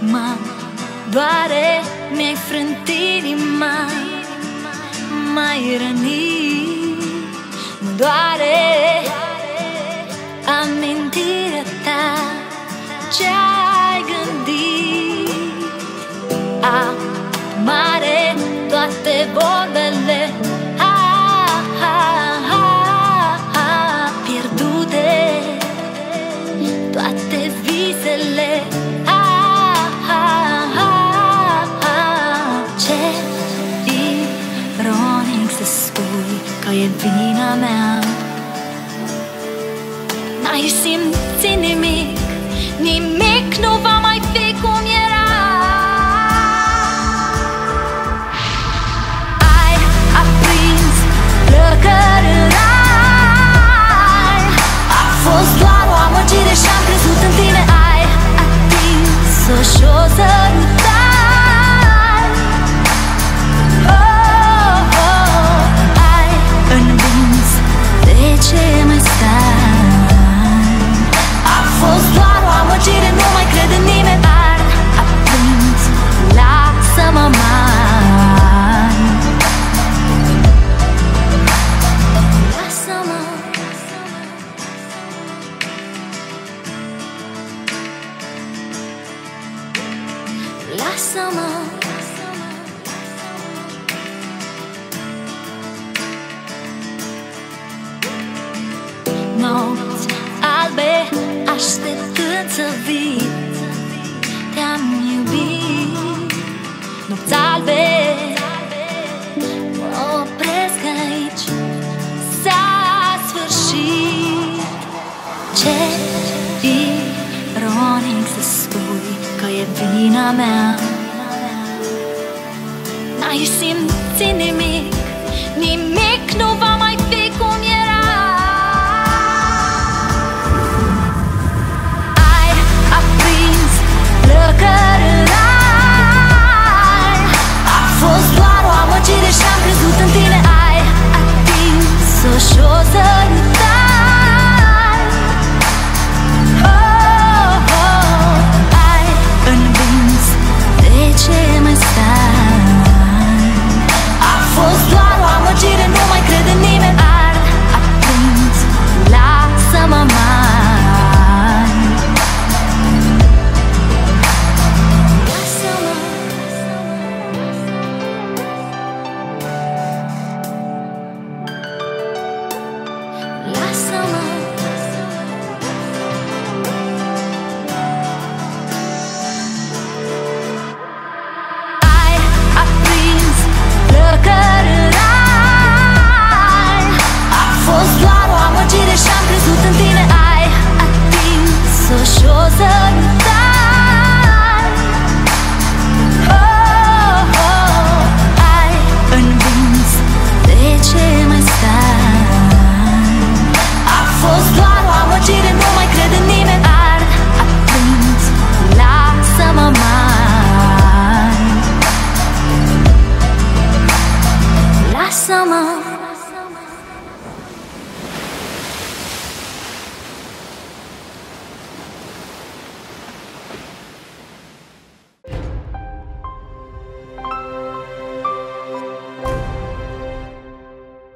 Mă doare, mi-ai frânt inima, m-ai rănit. Mă doare amintirea ta, ce-ai gândit. Mare toate vorbele pierdute, toate visele. Ce ironic să spui că e vina mea. N-ai simțit nimic, nimic nu va mai fi cum era. Ai aprins flăcări în rai, a fost doar o amăgire și-am crezut în tine. Ai atins-o și-o sărutai. Ai învins, de ce mai stai? A fost doar o amăgire, nu mai cred în nimeni. Ar aprins, lasă-mă mai. Lasă-mă. Lasă-mă. Nopți albe așteptând să vii, te-am iubit. Nopți albe mă opresc aici, s-a sfârșit. Ce ironic să spui că e vina mea. N-ai simțit nimic, nimic nu va mai fi cum era. Ai aprins flăcări în rai, a fost doar o amăgire și-am crezut în tine. Ai atins-o și-o sărutai. Ai învins, de ce mai stai? A fost doar o amăgire, nu mai cred în nimeni. Ar aprins, lasă-mă mai. Lasă-mă. Lasă-mă. Ai aprins flăcări în rai, a fost doar o amăgire și-am crezut în tine. Ai atins-o și-o sărutai. Ai învins, de ce mai stai?